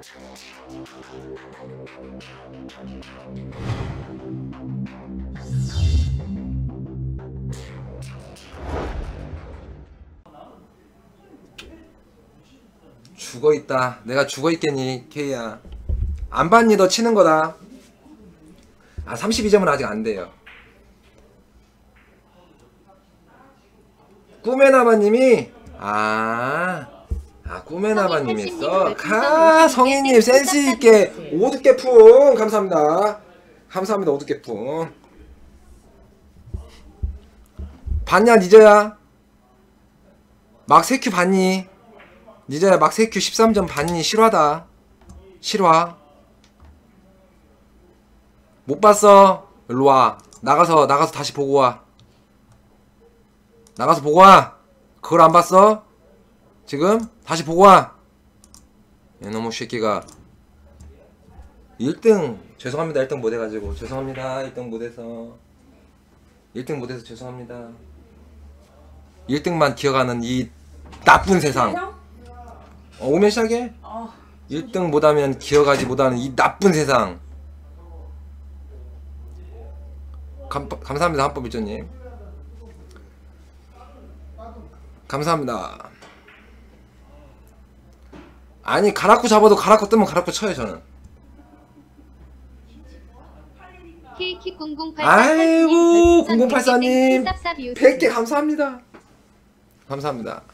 죽어있다. 내가 죽어있겠니 케이야. 안 봤니? 너 치는 거다. 아 32점은 아직 안 돼요. 꿈의 나바님이 꿈의 나바님이 있어. 성인님 센스있게 오두깨풍 감사합니다. 감사합니다. 오두깨풍. 봤냐 니저야? 막 3큐 봤니? 니저야 막 3큐 13점 봤니? 실화다. 실화. 못 봤어? 일로와. 나가서 다시 보고 와. 나가서 보고 와. 그걸 안 봤어? 지금? 다시 보고 와. 이놈의 새끼가 1등 죄송합니다. 1등 못해가지고 죄송합니다. 1등 못해서 1등 못해서 죄송합니다. 1등만 기억하는 이 나쁜 세상. 오면 시작해? 1등 못하면 기억하지 못하는 이 나쁜 세상. 감사합니다. 한법일조님 감사합니다. 아니 가라쿠 잡아도 가라쿠 뜨면 가라쿠 쳐요 저는. 아이고 0084님 100개 감사합니다. 감사합니다.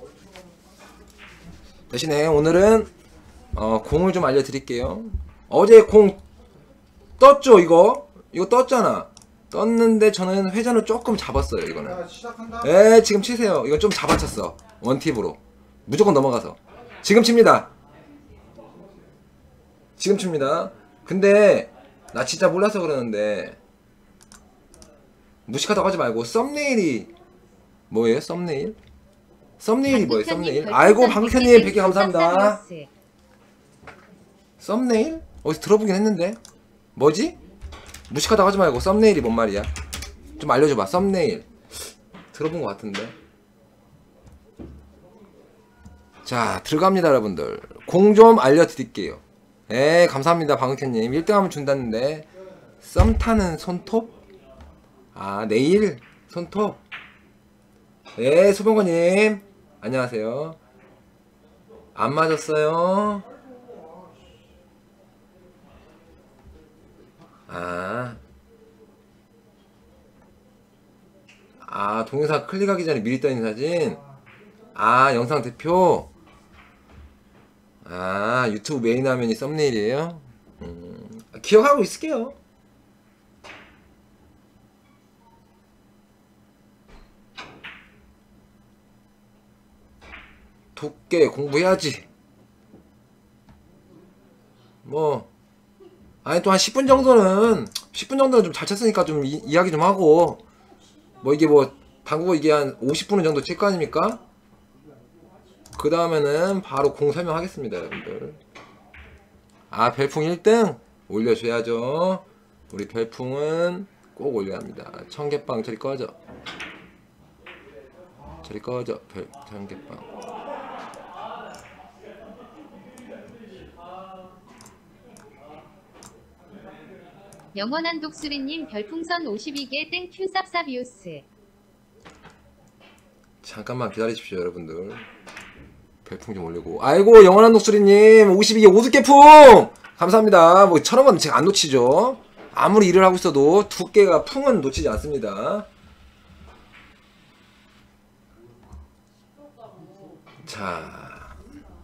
대신에 오늘은 공을 좀 알려드릴게요. 어제 공 떴죠 이거 떴잖아. 떴는데 저는 회전을 조금 잡았어요 이거는. 예 지금 치세요. 이건 좀 잡아쳤어 원팁으로. 무조건 넘어가서 지금 칩니다. 지금 칩니다. 근데 나 진짜 몰라서 그러는데 무식하다고 하지 말고 썸네일이 뭐예요? 썸네일? 썸네일이 뭐예요? 썸네일? 아이고 방극현님 100개 감사합니다. 썸네일? 어디서 들어보긴 했는데 뭐지? 무식하다고 하지 말고 썸네일이 뭔 말이야? 좀 알려줘봐. 썸네일 들어본 것 같은데. 자 들어갑니다 여러분들. 공 좀 알려드릴게요. 에 감사합니다 방극현님. 1등하면 준다는데 썸 타는 손톱? 아 네일? 손톱? 네 소병관님 안녕하세요. 안 맞았어요? 동영상 클릭하기 전에 미리 떠있는 사진. 영상 대표. 유튜브 메인 화면이 썸네일이에요? 기억하고 있을게요. 두께 공부해야지. 뭐 아니 또 한 10분 정도는 좀 잘 쳤으니까 좀 이야기 좀 하고 뭐 이게 뭐 당구가 이게 한 50분 정도 칠 거 아닙니까? 그 다음에는 바로 공 설명하겠습니다 여러분들. 별풍 1등 올려줘야죠. 우리 별풍은 꼭 올려야 합니다. 청개빵 저리 꺼져. 저리 꺼져. 청개빵. 영원한 독수리님 별풍선 52개 땡큐 쌉쌉이오스. 잠깐만 기다리십시오 여러분들. 별풍 좀 올리고. 아이고 영원한 독수리님 52개 오두깨풍 감사합니다. 뭐 1000원 제가 안 놓치죠. 아무리 일을 하고 있어도 두께가 풍은 놓치지 않습니다. 자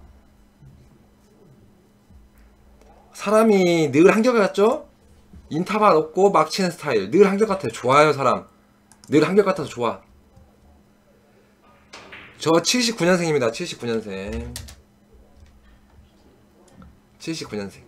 사람이 늘 한결같죠? 인타바 없고 막 치는 스타일 늘 한결같아요. 좋아요 사람. 늘 한결같아서 좋아. 저 79년생입니다. 79년생 79년생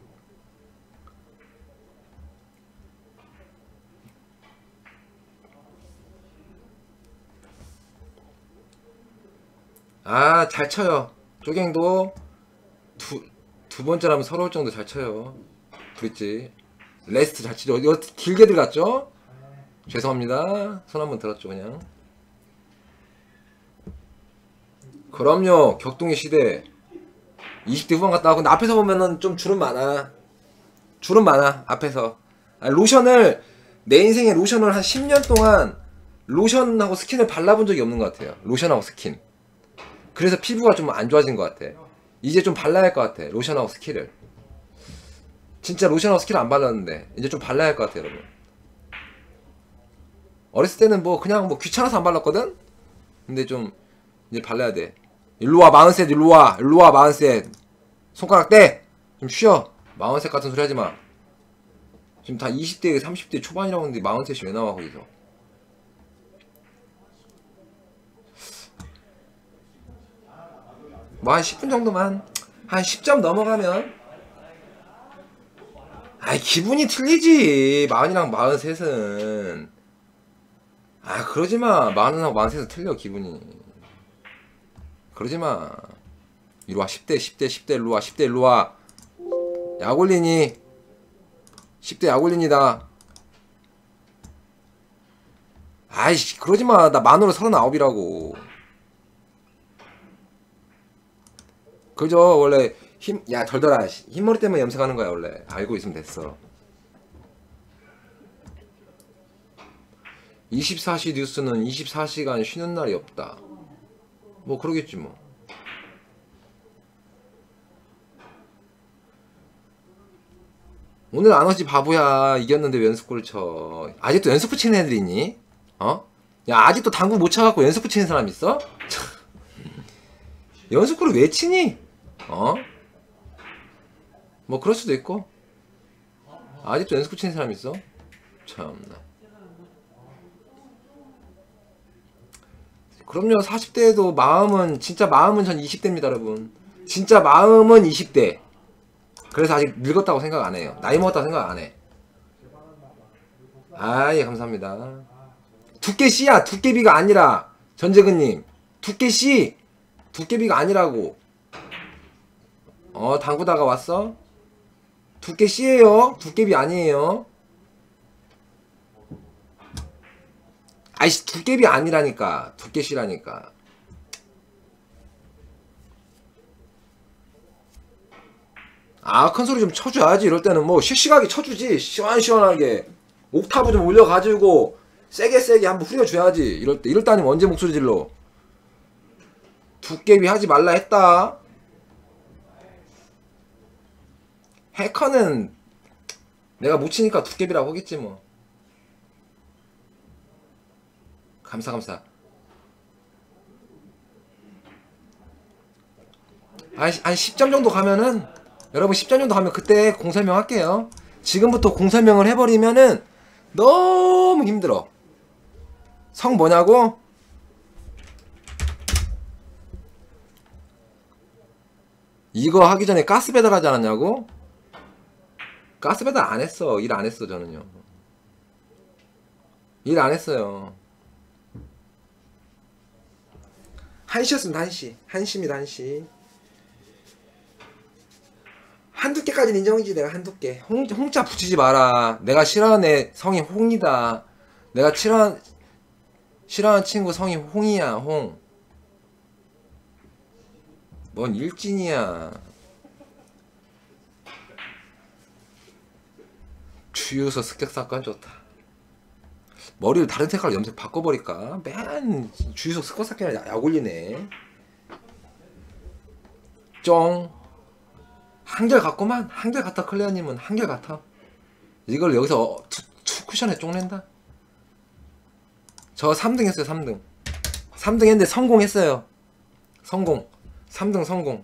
잘 쳐요. 쪼갱도 두 번째라면 서러울 정도 잘 쳐요. 브릿지 레스트 잘 치죠. 이거 길게 들어갔죠? 죄송합니다. 손 한번 들었죠 그냥. 그럼요 격동의 시대 20대 후반 갔다 하고 근데 앞에서 보면은 좀 주름 많아. 주름 많아 앞에서. 로션을 내 인생에 로션을 한 10년 동안 로션하고 스킨을 발라본 적이 없는 것 같아요. 로션하고 스킨. 그래서 피부가 좀 안 좋아진 것 같아. 이제 좀 발라야 할 것 같아. 로션하고 스킨을. 진짜 로션하고 스킨을 안 발랐는데 이제 좀 발라야 할 것 같아 여러분. 어렸을 때는 뭐 그냥 뭐 귀찮아서 안 발랐거든? 근데 좀 이제 발라야 돼. 일로와 마흔셋 일로와 일로와 마흔셋 손가락 떼! 좀 쉬어. 마흔셋 같은 소리 하지마. 지금 다 20대 30대 초반이라고 하는데 마흔셋이 왜 나와 거기서. 뭐 한 10분 정도만 한 10점 넘어가면 아이 기분이 틀리지. 마흔이랑 마흔셋은 아 그러지마. 마흔하고 마흔셋은 틀려 기분이. 그러지마. 이리와 10대 10대 10대 일로와 10대 일로와. 약올리니 10대 약올린이다. 아이씨 그러지마. 나 만으로 39이라고. 그죠 원래 힘 야 덜덜아 흰머리 때문에 염색하는 거야 원래. 알고 있으면 됐어. 24시 뉴스는 24시간 쉬는 날이 없다. 뭐 그러겠지 뭐. 오늘 안 오지 바보야. 이겼는데 왜 연습골 쳐. 아직도 연습부 치는 애들 있니? 어? 야 아직도 당구 못 쳐갖고 연습부 치는 사람 있어? 연습골을 왜 치니? 어? 뭐 그럴 수도 있고. 아직도 연습부 치는 사람 있어? 참나. 그럼요 40대에도 마음은 진짜 마음은 전 20대입니다 여러분. 진짜 마음은 20대. 그래서 아직 늙었다고 생각 안 해요. 나이 먹었다고 생각 안 해. 아, 예, 감사합니다. 두께씨야, 두께비가 아니라, 전재근님. 두께씨! 두께비가 아니라고. 당구다가 왔어? 두께씨예요 두께비 아니에요. 아이씨, 두께비 아니라니까. 두께씨라니까. 아, 큰 소리 좀 쳐줘야지. 이럴 때는 뭐 씩씩하게 쳐주지. 시원시원하게 옥타브 좀 올려가지고 세게 한번 후려줘야지. 이럴 때. 이럴 때 아니면 언제 목소리 질러. 두께비 하지 말라 했다. 해커는 내가 못 치니까 두께비라고 하겠지 뭐. 감사. 한 10점 정도 가면은 여러분 10점 정도 가면 그때 공 설명할게요. 지금부터 공 설명을 해버리면은 너무 힘들어. 성 뭐냐고? 이거 하기 전에 가스 배달하지 않았냐고? 가스 배달 안 했어. 일 안 했어 저는요. 일 안 했어요. 1시였습니다 1시. 1시입니다 1시. 한두 개까지는 인정이지. 내가 한두 개. 홍자 붙이지 마라. 내가 싫어하는 애 성이 홍이다. 내가 싫어하는 친구 성이 홍이야. 홍. 뭔 일진이야. 주유소 습격사건 좋다. 머리를 다른 색깔로 염색 바꿔버릴까? 맨 주유소 습격사건에 약 올리네. 쫑. 한결 같구만. 한결 같아. 클레어님은 한결 같아. 이걸 여기서 투 쿠션에 쪽낸다. 저 3등 했어요. 3등 3등 했는데 성공했어요. 성공. 3등 성공.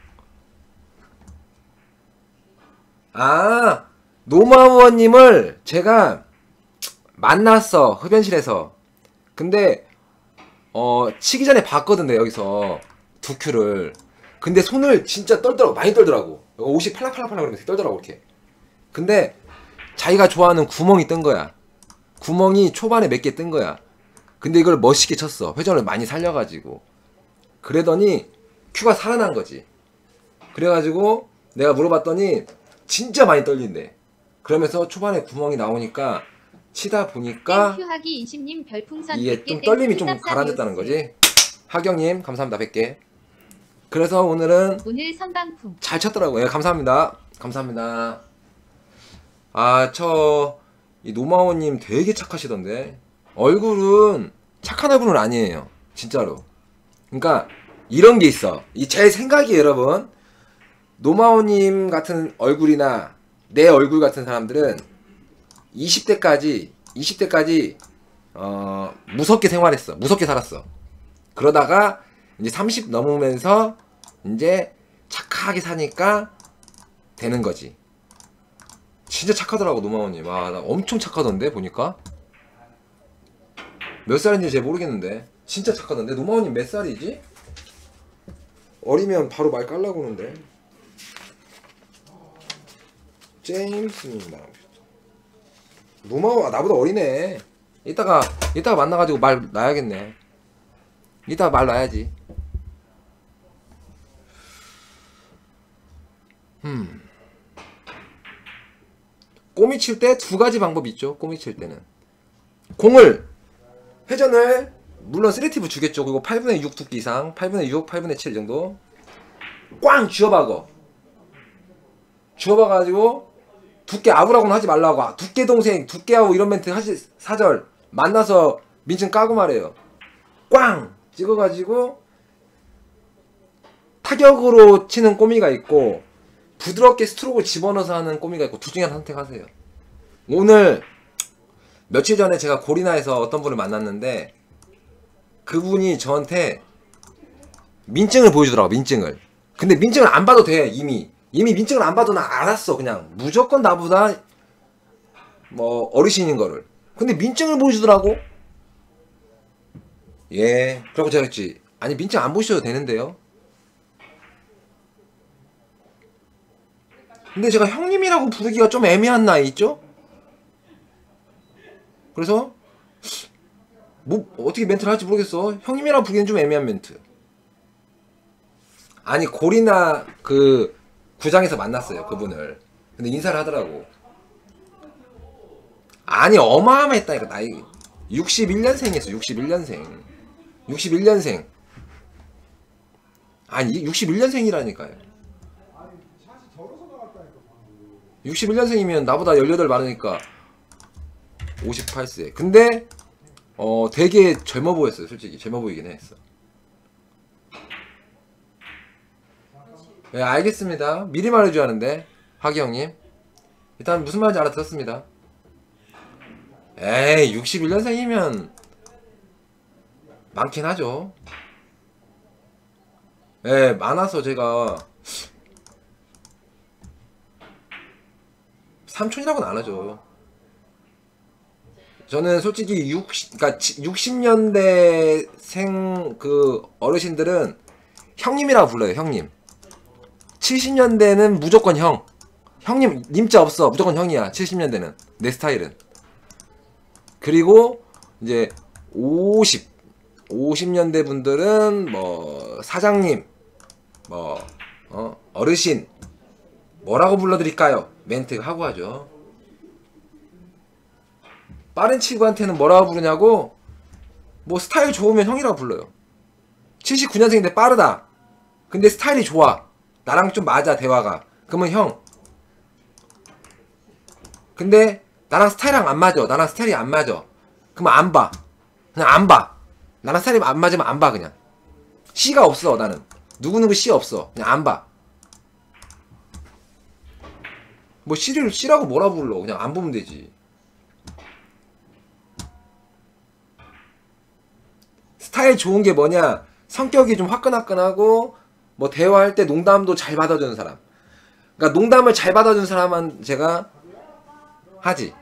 아 노마우어님을 제가 만났어. 흡연실에서. 근데 치기 전에 봤거든. 내가 여기서 두 큐를. 근데 손을 진짜 떨더라고. 많이 떨더라고. 옷이 팔랑팔랑팔랑 그러면서 떨더라고 이렇게. 근데 자기가 좋아하는 구멍이 뜬 거야. 구멍이 초반에 몇 개 뜬 거야. 근데 이걸 멋있게 쳤어. 회전을 많이 살려가지고. 그러더니 큐가 살아난 거지. 그래가지고 내가 물어봤더니 진짜 많이 떨린대. 그러면서 초반에 구멍이 나오니까 치다 보니까 이게 좀 떨림이 좀 가라앉았다는 거지. 하경님 감사합니다 100개. 그래서 오늘은 오늘 선방풍. 잘 쳤더라고요. 예, 감사합니다. 감사합니다. 아, 이 노마오님 되게 착하시던데. 얼굴은 착한 얼굴은 아니에요. 진짜로. 그러니까 이런 게 있어. 이 제 생각이에요, 여러분. 노마오님 같은 얼굴이나 내 얼굴 같은 사람들은 20대까지 무섭게 생활했어. 무섭게 살았어. 그러다가 이제 30 넘으면서 이제 착하게 사니까 되는 거지. 진짜 착하더라고, 노마오님. 와, 나 엄청 착하던데, 보니까. 몇 살인지 잘 모르겠는데. 진짜 착하던데. 노마오님 몇 살이지? 어리면 바로 말 깔라고 그러는데. 제임스님 나오셨죠. 노마오, 나보다 어리네. 이따가 만나가지고 말 놔야겠네. 이따가 말 놔야지. 꼬미 칠 때 두 가지 방법이 있죠. 꼬미 칠 때는 공을 회전을 물론 쓰레티브 주겠죠. 그리고 8분의 6 두께 이상, 8분의 6, 8분의 7 정도 꽝 쥐어박아가지고 두께 아우라고는 하지 말라고. 두께 동생, 두께하고 이런 멘트 하시 사절 만나서 민증 까고 말해요. 꽝 찍어가지고 타격으로 치는 꼬미가 있고 부드럽게 스트로크를 집어넣어서 하는 꼬미가 있고 둘 중에 하나 선택하세요. 오늘 며칠 전에 제가 고리나에서 어떤 분을 만났는데 그분이 저한테 민증을 보여주더라고. 민증을. 근데 민증을 안 봐도 돼. 이미 민증을 안 봐도 나 알았어. 그냥 무조건 나보다 뭐 어르신인 거를. 근데 민증을 보여주더라고. 예. 그러고 제가 했지. 아니 민증 안 보셔도 되는데요. 근데 제가 형님이라고 부르기가 좀 애매한 나이 있죠? 그래서 뭐 어떻게 멘트를 할지 모르겠어. 형님이라고 부르기는 좀 애매한 멘트. 아니 고리나 그 구장에서 만났어요. 그분을. 근데 인사를 하더라고. 아니 어마어마했다니까. 나이 61년생이었어. 61년생. 아니 61년생이라니까요. 61년생이면 나보다 18 많으니까 58세. 근데 되게 젊어 보였어요. 솔직히 젊어 보이긴 했어. 네, 알겠습니다. 미리 말해줘야 하는데 하기 형님. 일단 무슨 말인지 알아들었습니다. 에이 61년생이면 많긴 하죠. 예, 많아서 제가 삼촌이라고는 안 하죠. 저는 솔직히 60년대생 그 어르신들은 형님이라고 불러요. 형님. 70년대는 무조건 형. 형님 님자 없어. 무조건 형이야. 70년대는 내 스타일은. 그리고 이제 50년대 분들은 뭐 사장님, 뭐 어르신 뭐라고 불러드릴까요? 멘트 하고 하죠. 빠른 친구한테는 뭐라고 부르냐고? 뭐 스타일 좋으면 형이라고 불러요. 79년생인데 빠르다. 근데 스타일이 좋아. 나랑 좀 맞아 대화가. 그러면 형. 근데 나랑 스타일이랑 안 맞아. 나랑 스타일이 안 맞아. 그러면 안 봐. 그냥 안 봐. 나랑 스타일이 안 맞으면 안 봐 그냥. C가 없어 나는. 누구누구 C 없어. 그냥 안 봐. 뭐 C라고 뭐라 불러. 그냥 안 보면 되지. 스타일 좋은 게 뭐냐? 성격이 좀 화끈화끈하고 뭐 대화할 때 농담도 잘 받아주는 사람. 그러니까 농담을 잘 받아주는 사람은 제가 하지.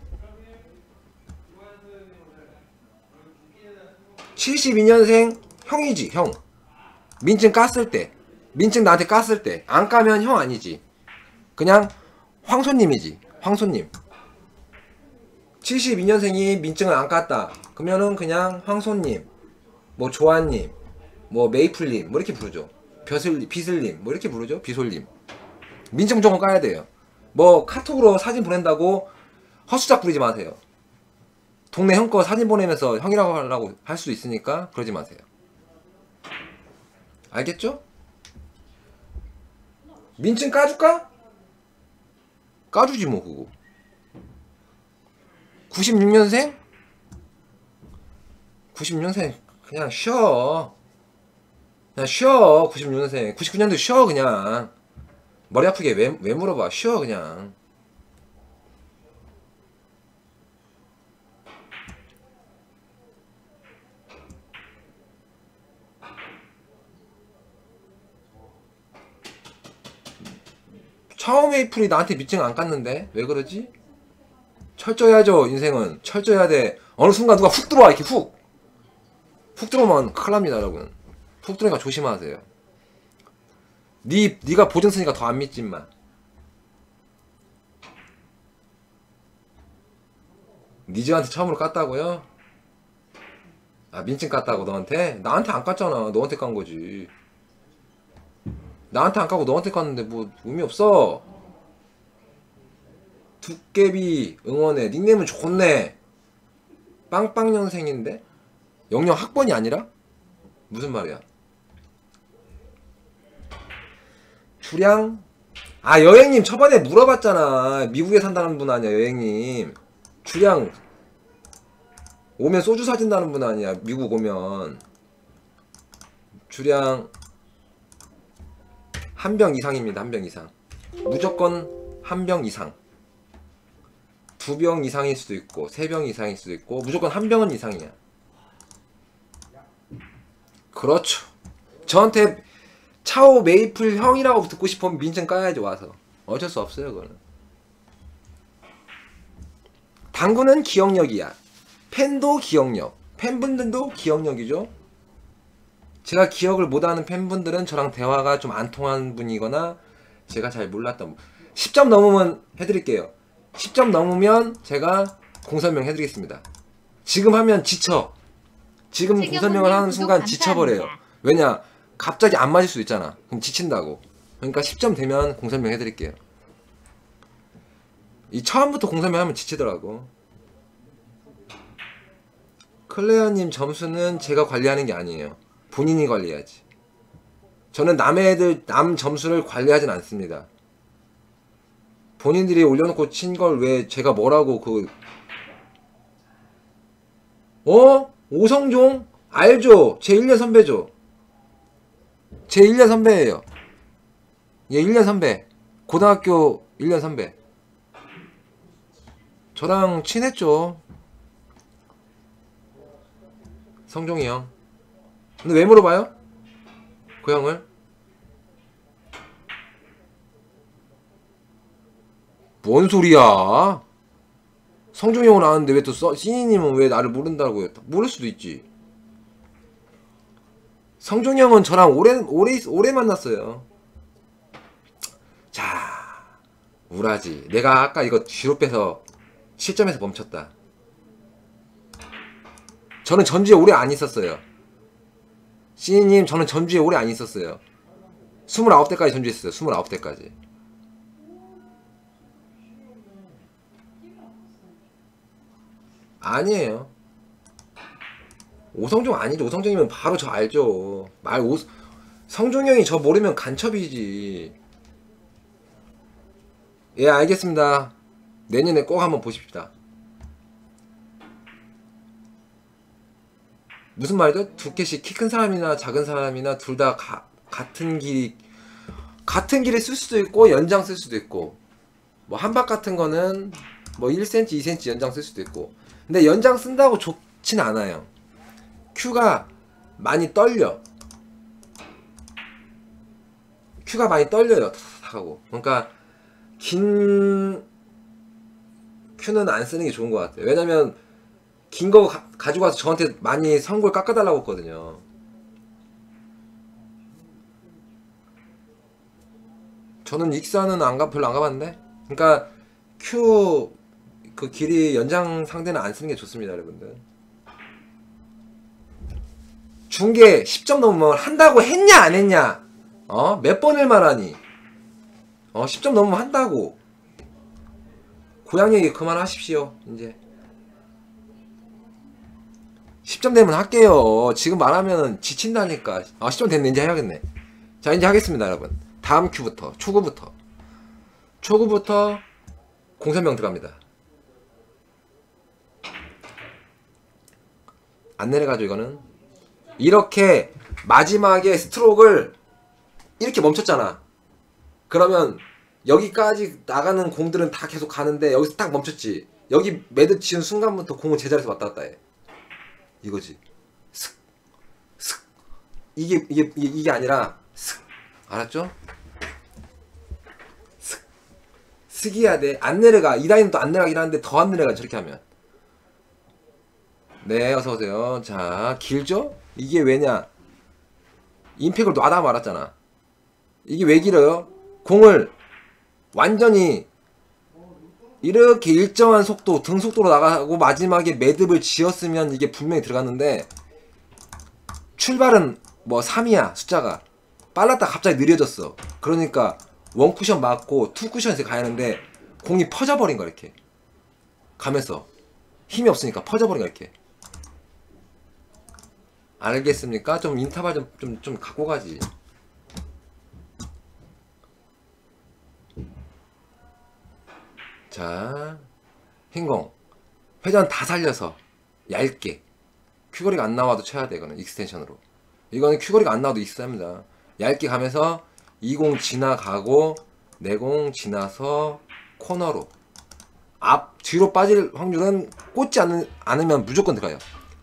72년생 형이지 형. 민증 깠을 때. 민증 나한테 깠을 때. 안 까면 형 아니지. 그냥 황소님이지. 황소님. 72년생이 민증을 안 깠다. 그러면은 그냥 황소님, 뭐 조아님, 뭐 메이플님 뭐 이렇게 부르죠. 비슬님 뭐 이렇게 부르죠. 비솔님. 민증 무조건 까야 돼요. 뭐 카톡으로 사진 보낸다고 헛수작 부리지 마세요. 동네 형 거 사진 보내면서 형이라고 하려고 할 수도 있으니까 그러지 마세요. 알겠죠? 민증 까줄까? 까주지 뭐 그거. 96년생? 96년생 그냥 쉬어. 그냥 쉬어. 96년생 99년도 쉬어. 그냥 머리 아프게 왜 물어봐. 쉬어 그냥. 차오 메이플이 나한테 밑증 안 깠는데 왜 그러지? 철저해야죠. 인생은 철저해야 돼. 어느 순간 누가 훅 들어와. 이렇게 훅 들어오면 큰일 납니다 여러분. 훅 들어오니까 조심하세요. 니가 보증 쓰니까 더 안 믿지 인마. 니즈한테 처음으로 깠다고요? 아 민증 깠다고 너한테? 나한테 안 깠잖아. 너한테 깐 거지. 나한테 안 까고 너한테 깠는데 뭐 의미 없어. 두께비 응원해. 닉네임은 좋네. 빵빵년생인데? 영영 학번이 아니라? 무슨 말이야? 주량? 아 여행님 저번에 물어봤잖아. 미국에 산다는 분 아니야 여행님. 주량 오면 소주 사준다는 분 아니야. 미국 오면 주량 한 병 이상입니다. 한 병 이상. 무조건 한 병 이상. 2병 이상일 수도 있고 3병 이상일 수도 있고 무조건 한 병은 이상이야. 그렇죠. 저한테 차오 메이플 형이라고 듣고 싶으면 민증 까야죠. 와서 어쩔 수 없어요 그거는. 당구는 기억력이야. 팬도 기억력. 팬분들도 기억력이죠. 제가 기억을 못하는 팬분들은 저랑 대화가 좀 안 통한 분이거나 제가 잘 몰랐던 10점 넘으면 해드릴게요. 10점 넘으면 제가 공설명 해드리겠습니다. 지금 하면 지쳐. 지금 공설명을 하는 순간 지쳐버려요. 왜냐? 갑자기 안 맞을 수도 있잖아. 그럼 지친다고. 그러니까 10점 되면 공설명 해드릴게요. 이 처음부터 공설명 하면 지치더라고. 클레어님 점수는 제가 관리하는 게 아니에요. 본인이 관리해야지. 저는 남 점수를 관리하진 않습니다. 본인들이 올려놓고 친 걸 왜 제가 뭐라고 오성종? 알죠? 제 1년 선배죠? 제 1년 선배예요. 얘 1년 선배. 고등학교 1년 선배. 저랑 친했죠. 성종이 형. 근데 왜 물어봐요? 그 형을? 뭔 소리야? 성종이 형은 아는데 왜 또 시니님은 왜 나를 모른다고요? 모를 수도 있지. 성종이 형은 저랑 오래 만났어요. 자, 우라지. 내가 아까 이거 뒤로 빼서 실점에서 멈췄다. 저는 전주에 오래 안 있었어요. 시니님, 저는 전주에 오래 안 있었어요. 29대까지 전주에 있었어요. 29대까지. 아니에요. 오성종 아니죠. 오성종이면 바로 저 알죠. 성종이 형이 저 모르면 간첩이지. 예, 알겠습니다. 내년에 꼭 한번 보십시다. 무슨 말이죠? 두께씩 키 큰 사람이나 작은 사람이나 둘 다 같은 길에 쓸 수도 있고 연장 쓸 수도 있고 뭐 한박 같은 거는 뭐 1cm, 2cm 연장 쓸 수도 있고. 근데 연장 쓴다고 좋진 않아요. 큐가 많이 떨려. 큐가 많이 떨려요. 하고. 그러니까 긴 큐는 안 쓰는 게 좋은 것 같아요. 왜냐면 긴 거 가지고 와서 저한테 많이 선골 깎아달라고 했거든요. 저는 익사는 별로 안 가봤는데. 그러니까 큐 그 길이 연장 상대는 안 쓰는 게 좋습니다, 여러분들. 중계 10점 넘으면 한다고 했냐 안 했냐? 몇 번을 말하니? 10점 넘으면 한다고. 고양 얘기 그만하십시오. 이제 10점 되면 할게요. 지금 말하면 지친다니까. 10점 됐네. 이제 해야겠네. 자, 이제 하겠습니다, 여러분. 다음 큐부터 초구부터 공선명 들어갑니다. 안 내려가죠. 이거는 이렇게 마지막에 스트로크를 이렇게 멈췄잖아. 그러면 여기까지 나가는 공들은 다 계속 가는데 여기서 딱 멈췄지. 여기 매듭 지은 순간부터 공은 제자리에서 왔다 갔다 해. 이거지. 슥, 슥. 이게 아니라 슥. 알았죠? 슥. 슥이야 돼. 안 내려가. 이 라인은 또 안 내려가긴 하는데 더 안 내려가. 저렇게 하면. 네, 어서오세요. 자, 길죠? 이게 왜냐? 임팩을 놔다 말았잖아. 이게 왜 길어요? 공을 완전히 이렇게 일정한 속도, 등속도로 나가고 마지막에 매듭을 지었으면 이게 분명히 들어갔는데 출발은 뭐 3이야 숫자가 빨랐다 갑자기 느려졌어. 그러니까 원쿠션 맞고 투쿠션에서 가야 하는데 공이 퍼져버린 거야. 이렇게 가면서 힘이 없으니까 퍼져버린 거야. 이렇게. 알겠습니까? 좀 인터벌 좀 갖고 가지. 자, 흰공 회전 다 살려서 얇게 큐거리가 안 나와도 쳐야 돼. 이거는 익스텐션으로. 이거는 큐거리가 안 나와도 익스합니다. 얇게 가면서 20 지나가고 내공 지나서 코너로 앞 뒤로 빠질 확률은 꽂지 않으면 무조건 들어가요.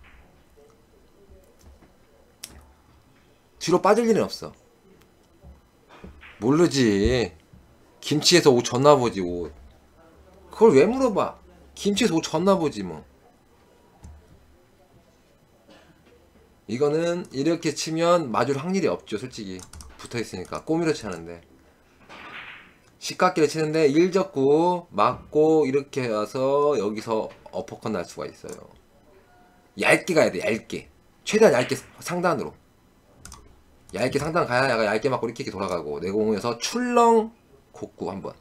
뒤로 빠질 일은 없어. 모르지. 김치에서 옷 졌나보지. 옷 그걸 왜 물어봐. 김치에서 옷 졌나보지 뭐. 이거는 이렇게 치면 맞을 확률이 없죠. 솔직히 붙어있으니까 꼬미로 치는데 식각기를 치는데 1접구 맞고 이렇게 와서 여기서 어퍼컷 날 수가 있어요. 얇게 가야 돼. 얇게 최대한 얇게 상단으로 얇게 상단 가야 약간 얇게 맞고 이렇게 돌아가고 내공에서 출렁 곡구 한번.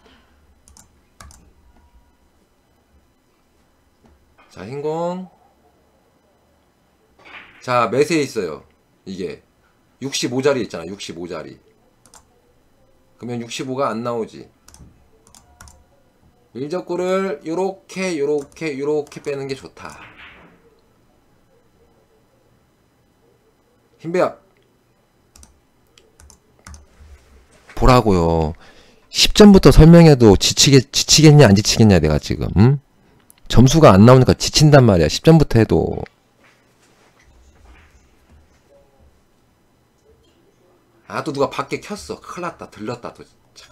자, 흰공. 자, 몇에 있어요? 이게 65자리 있잖아. 65자리. 그러면 65가 안 나오지. 1접구를 요렇게 빼는 게 좋다. 흰배합 보라고요. 10점부터 설명해도 지치겠냐 안 지치겠냐 내가 지금. 응? 점수가 안 나오니까 지친단 말이야. 10점부터 해도. 아, 또 누가 밖에 켰어. 큰일 났다. 들렸다. 또.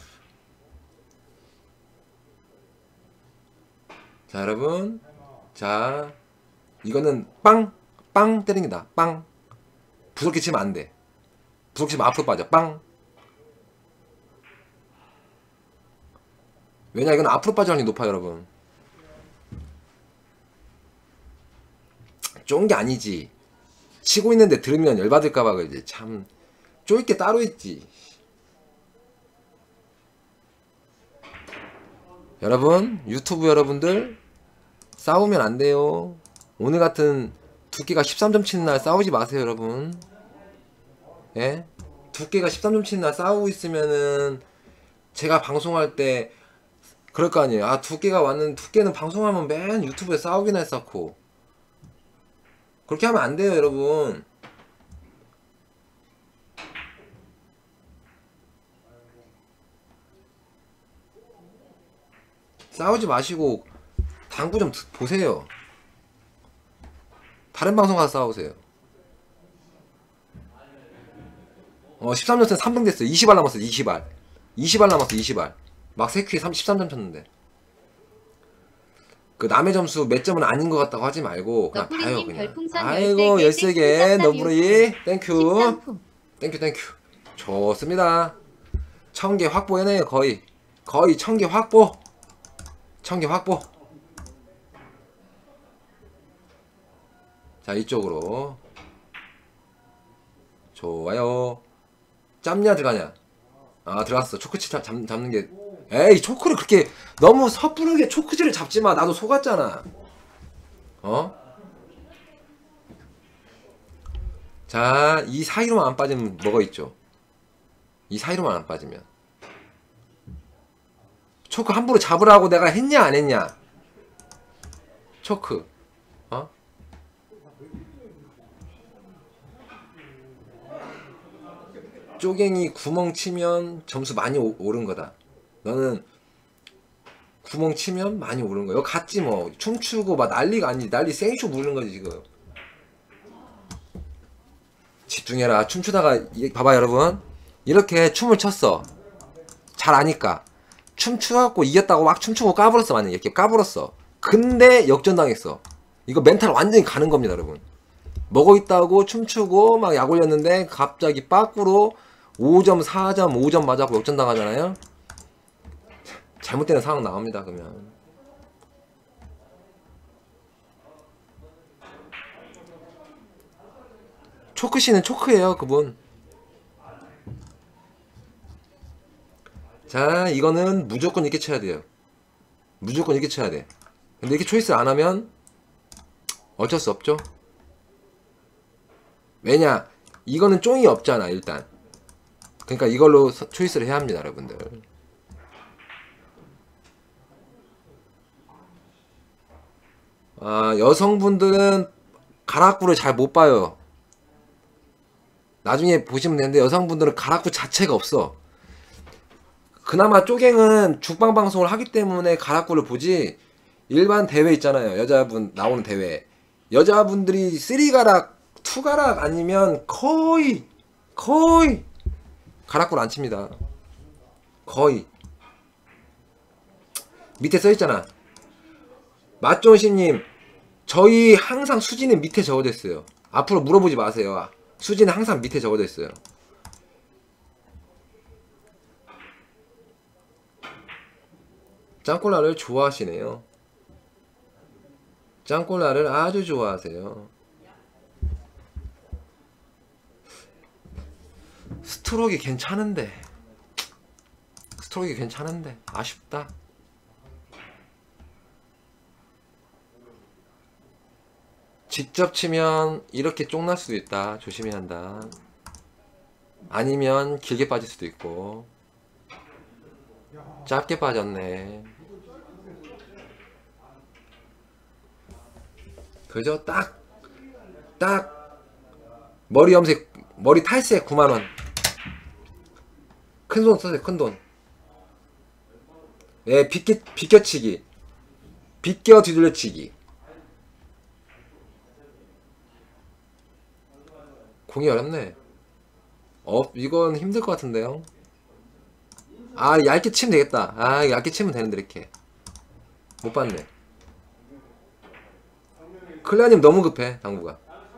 자, 여러분. 자, 이거는 빵 때리는 게다. 빵. 부석기 치면 안 돼. 부석기 치면 앞으로 빠져. 빵. 왜냐, 이건 앞으로 빠질 확률이 높아요, 여러분. 쫀 게 아니지. 치고 있는데 들으면 열받을까봐 그러지. 참. 쫄 게 따로 있지. 여러분, 유튜브 여러분들, 싸우면 안 돼요. 오늘 같은 두께가 13점 치는 날 싸우지 마세요, 여러분. 예? 두께가 13점 치는 날 싸우고 있으면은, 제가 방송할 때, 그럴 거 아니에요. 아, 두께는 방송하면 맨 유튜브에 싸우기나 했었고. 그렇게 하면 안 돼요, 여러분. 싸우지 마시고 당구 좀 보세요. 다른 방송 가서 싸우세요. 13점 3등 됐어요. 20알 남았어요. 20알 남았어. 20알 막 3큐에 13점 쳤는데 그 남의 점수 몇 점은 아닌 것 같다고 하지 말고 그냥 봐요. 그냥. 아이고 13개 너브리 땡큐 좋습니다. 1000개 확보해내요. 거의 1000개 확보. 1000개 확보. 자, 이쪽으로. 좋아요. 짬냐 들어가냐? 아, 들어갔어. 초크치 잡는 게. 에이, 초크를 그렇게 너무 섣부르게 초크치를 잡지 마. 나도 속았잖아. 자, 이 사이로만 안 빠지면 뭐가 있죠? 이 사이로만 안 빠지면. 초크 함부로 잡으라고 내가 했냐 안 했냐. 초크 어? 쪼갱이 구멍 치면 점수 많이 오른 거다. 너는 구멍 치면 많이 오른 거야. 이거 같지 뭐. 춤추고 막 난리가 아니지. 난리 생쇼 부르는 거지 지금. 집중해라. 춤추다가 봐봐 여러분. 이렇게 춤을 췄어. 잘 아니까. 춤추갖고 이겼다고 막 춤추고 까불었어. 만약에 이렇게 까불었어. 근데 역전당했어. 이거 멘탈 완전히 가는 겁니다 여러분. 먹어있다고 춤추고 막 약 올렸는데 갑자기 빠꾸로 5점 4점 5점 맞았고 역전당하잖아요. 잘못되는 상황 나옵니다 그러면. 초크씨는 초크예요 그분. 자 이거는 무조건 이렇게 쳐야 돼요. 무조건 이렇게 쳐야 돼. 근데 이렇게 초이스 안 하면 어쩔 수 없죠. 왜냐 이거는 쫑이 없잖아 일단. 그러니까 이걸로 초이스를 해야 합니다 여러분들. 아 여성분들은 가락구를 잘 못 봐요. 나중에 보시면 되는데 여성분들은 가락구 자체가 없어. 그나마 쪼갱은 죽방방송을 하기 때문에 가락구를 보지. 일반 대회 있잖아요 여자분 나오는 대회. 여자분들이 3가락 2가락 아니면 거의 가락구를 안 칩니다. 거의. 밑에 써있잖아. 맛좋으신님 저희 항상 수지는 밑에 적어져 있어요. 앞으로 물어보지 마세요. 수지는 항상 밑에 적어져 있어요. 짱콜라를 좋아하시네요. 짱콜라를 아주 좋아하세요. 스트로크 괜찮은데 아쉽다. 직접 치면 이렇게 쫑날 수도 있다. 조심해야 한다. 아니면 길게 빠질 수도 있고. 짧게 빠졌네. 그죠? 딱 머리 염색 머리 탈색 9만원. 큰돈 써세요 큰돈. 예, 비껴치기 비껴 뒤돌려치기. 공이 어렵네. 이건 힘들 것 같은데요. 아 얇게 치면 되겠다. 아 얇게 치면 되는데 이렇게 못 봤네. 클레어님 너무 급해 당구가.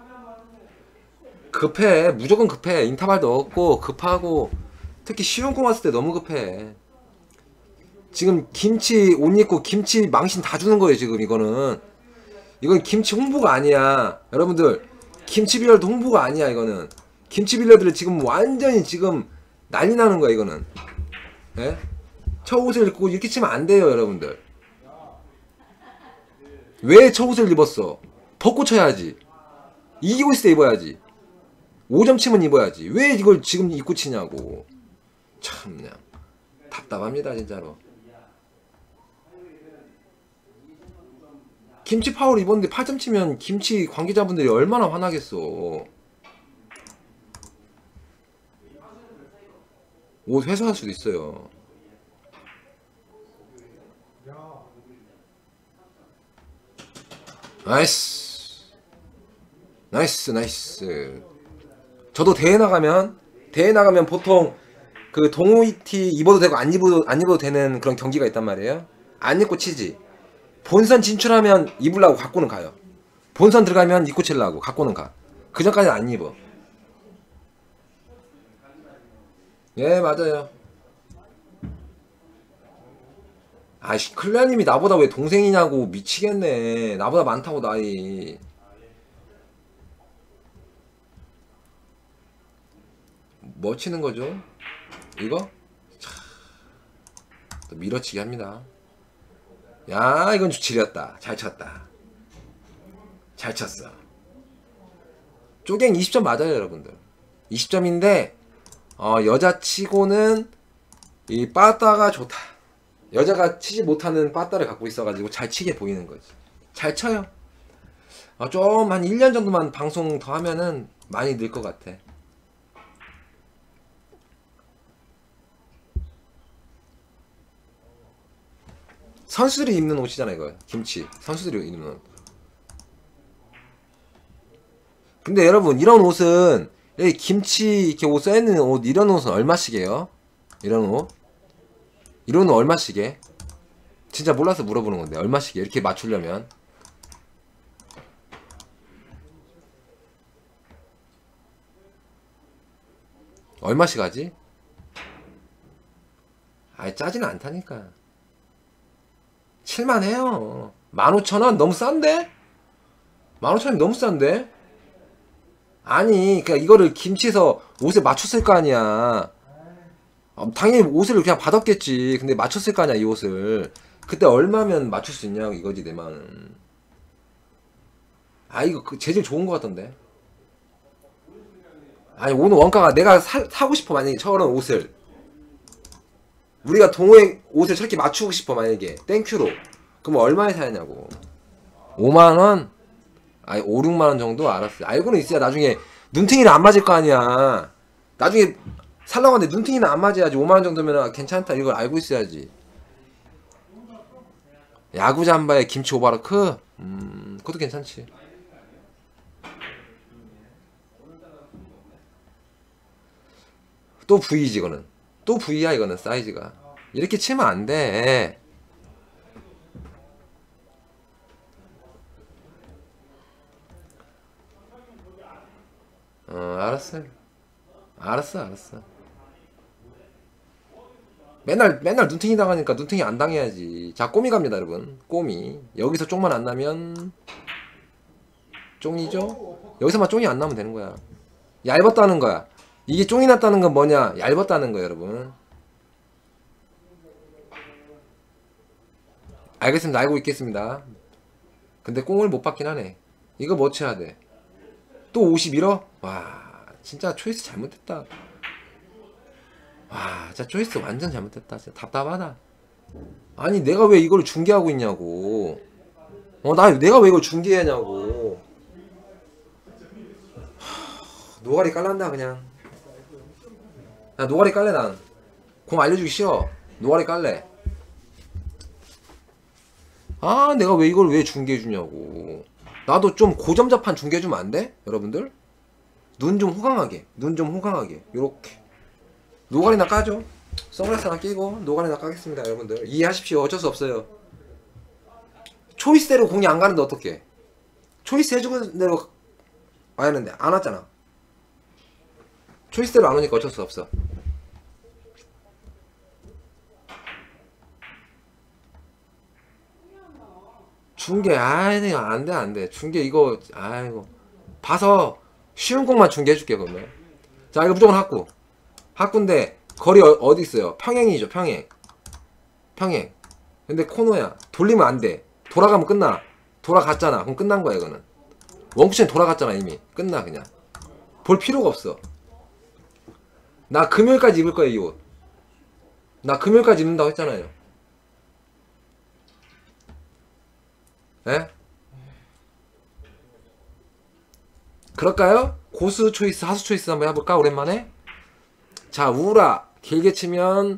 급해 무조건 급해. 인터벌도 없고 급하고 특히 쉬운 공 왔을 때 너무 급해. 지금 김치 옷 입고 김치 망신 다 주는 거예요 지금. 이건 김치 홍보가 아니야 여러분들. 김치 빌려도 홍보가 아니야 이거는. 김치 빌려들 지금 완전히 지금 난리 나는 거야 이거는. 예? 저 옷을 입고 이렇게 치면 안 돼요 여러분들. 왜 저 옷을 입었어? 벗고 쳐야지. 이기고 있을 때 입어야지. 5점 치면 입어야지. 왜 이걸 지금 입고 치냐고. 참 그냥 답답합니다 진짜로. 김치 파울 입었는데 8점 치면 김치 관계자분들이 얼마나 화나겠어. 옷 회수할 수도 있어요. 나이스. 저도 대회 나가면 보통 그 동호티 입어도 되고 안 입어도 되는 그런 경기가 있단 말이에요. 안 입고 치지. 본선 진출하면 입으려고 갖고는 가요. 본선 들어가면 입고 치려고 갖고는 가. 그 전까지는 안 입어. 예 맞아요. 아이씨 클레어님이 나보다 왜 동생이냐고. 미치겠네. 나보다 많다고 나이. 뭐 치는 거죠? 이거? 또 밀어치기 합니다. 야 이건 주칠이었다. 잘 쳤다. 잘 쳤어. 쪼갱 20점 맞아요 여러분들. 20점인데 여자 치고는 이 빠따가 좋다. 여자가 치지 못하는 빠따를 갖고 있어가지고 잘 치게 보이는 거지. 잘 쳐요. 좀 한 1년 정도만 방송 더 하면은 많이 늘 것 같아. 선수들이 입는 옷이잖아 이거. 김치 선수들이 입는 옷. 근데 여러분 이런 옷은 여기 김치 이렇게 옷 써있는 옷 이런 옷은 얼마씩이에요? 이런 옷 얼마씩이에? 진짜 몰라서 물어보는 건데 얼마씩이에요? 이렇게 맞추려면 얼마씩 하지? 짜지는 않다니까. 7만 해요. 15,000원 너무 싼데? 15,000원 너무 싼데? 아니 그냥 이거를 김치에서 옷에 맞췄을 거 아니야. 당연히 옷을 그냥 받았겠지. 근데 맞췄을 거 아니야 이 옷을. 그때 얼마면 맞출 수 있냐고 이거지 내 말은. 이거 그 재질 좋은 거 같던데. 아니 오늘 원가가 내가 사고 싶어 만약에 저런 옷을 우리가 동호회 옷을 저렇게 맞추고 싶어 만약에 땡큐로 그럼 얼마에 사냐고. 5만원? 5, 6만원 정도? 알았어. 알고는 있어야 나중에 눈팅이는 안 맞을 거 아니야. 나중에 살라고 하는데 눈팅이는 안 맞아야지. 5만원 정도면 괜찮다 이걸 알고 있어야지. 야구 잠바에 김치 오바로크? 그것도 괜찮지. 또 V지 이거는. 또 V야 이거는 사이즈가. 이렇게 치면 안 돼. 알았어. 알았어. 맨날 눈팅이 당하니까 눈팅이 안 당해야지. 자, 꼬미 갑니다, 여러분. 꼬미. 여기서 쪽만 안 나면 쫑이죠? 여기서만 쫑이 안 나면 되는 거야. 얇았다는 거야. 이게 쫑이 났다는 건 뭐냐? 얇았다는 거야, 여러분. 알겠습니다. 알고 있겠습니다. 근데 꽁을 못 받긴 하네. 이거 뭐 쳐야 돼? 또 51어? 와, 진짜 초이스 잘못했다. 와, 진짜 초이스 완전 잘못했다. 진짜 답답하다. 아니, 내가 왜 이걸 중계하고 있냐고. 내가 왜 이걸 중계하냐고. 노가리 깔란다, 그냥. 야, 노가리 깔래, 난. 공 알려주기 싫어. 노가리 깔래. 내가 왜 이걸 왜 중계해주냐고. 나도 좀 고점잡한 중계해주면 안 돼? 여러분들? 눈 좀 호강하게. 요렇게. 노가리나 까죠? 선글라스 하나 끼고 노가리나 까겠습니다, 여러분들. 이해하십시오. 어쩔 수 없어요. 초이스대로 공이 안 가는데 어떡해. 초이스 해주는 대로 와야 하는데 안 왔잖아. 초이스대로 안 오니까 어쩔 수 없어. 중계 안돼. 중계 이거 아이고 봐서 쉬운 공만 중계해줄게 그러면. 자, 이거 무조건 학구인데 거리 어디 있어요? 평행이죠. 평행. 근데 코너야. 돌리면 안돼. 돌아가면 끝나. 돌아갔잖아. 그럼 끝난 거야 이거는. 원쿠션 돌아갔잖아 이미. 끝나 그냥. 볼 필요가 없어. 나 금요일까지 입을 거야 이 옷. 나 금요일까지 입는다고 했잖아요. 예? 그럴까요? 고수 초이스, 하수 초이스 한번 해볼까? 오랜만에. 자, 우라 길게 치면